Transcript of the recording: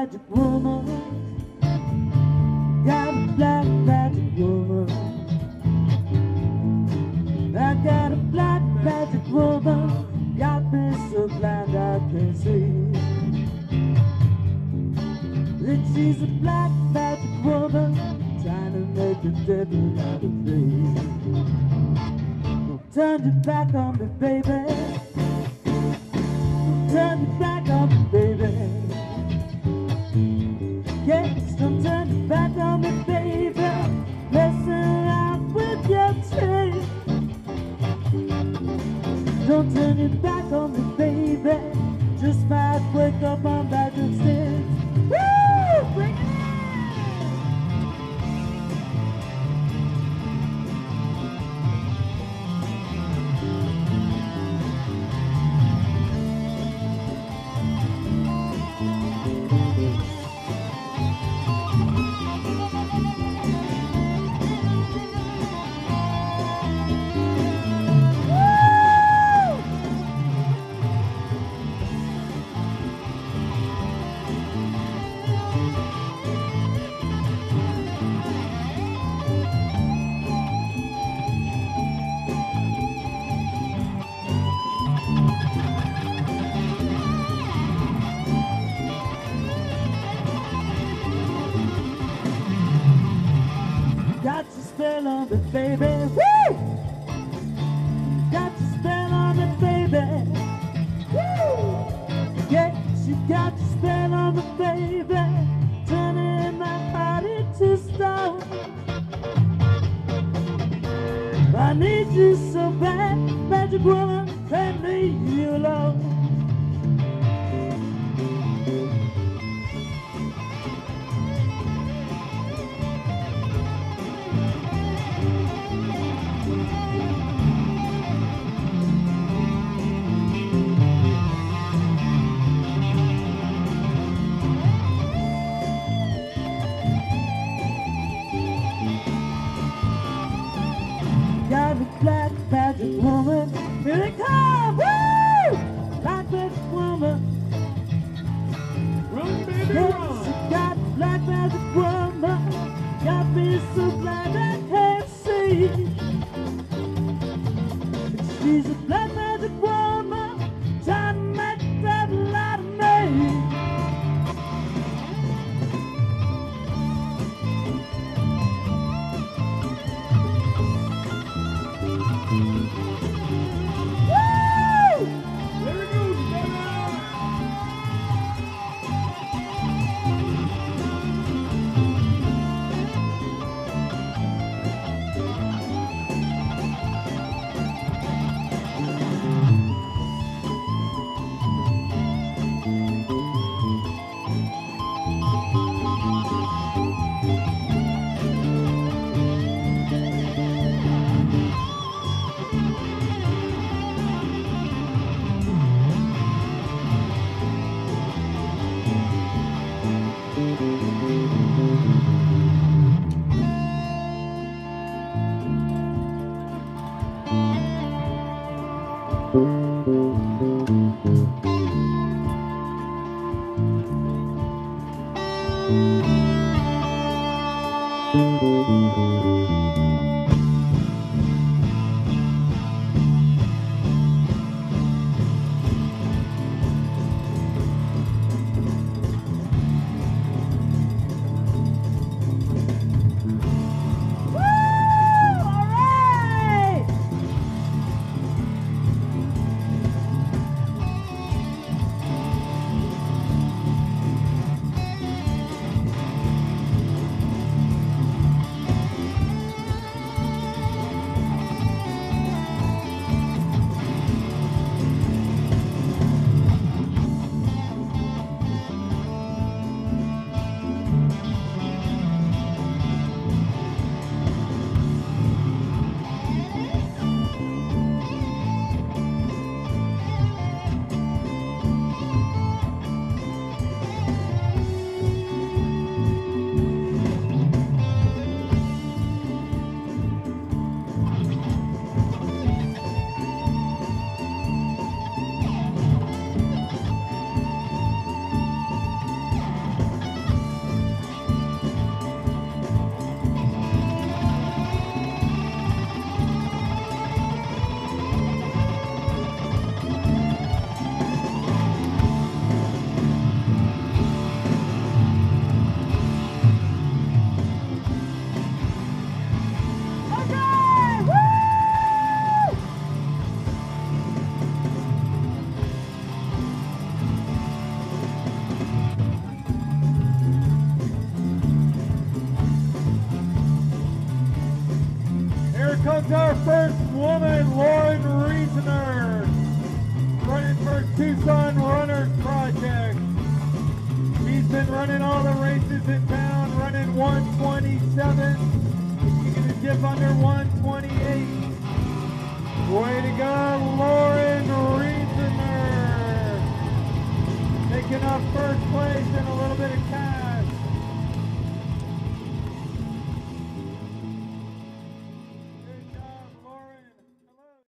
magic woman. Got a black magic woman. I got a black magic woman. Got me so blind I can't see. That she's a black magic woman, trying to make the devil out of me. Don't turn your back on me, baby. Don't turn your back on me, baby. Yes, don't turn your back on me, baby. Messing around with your teeth. Don't turn your back on me, baby. Just might wake up on back instead. Woo! Bring it in! Got your spell on me, baby. Woo! Got your spell on me, baby. Woo! Yes, you got your spell on me, baby. Turning my heart into stone. I need you so bad, magic woman, can't leave you alone. Got a black magic woman, here it comes, woo! Black magic woman. Run, baby, Yes, run. you got a black magic woman. Got me so blind I can't see. She's a black magic woman, trying to make the devil out of me. Woo! There it goes, baby. comes our first woman, Lauren Reasoner, running for Tucson Runners Project. She's been running all the races in town, running 127. She's going to dip under 128. Way to go, Lauren Reasoner. Taking up first place and a little bit of cash.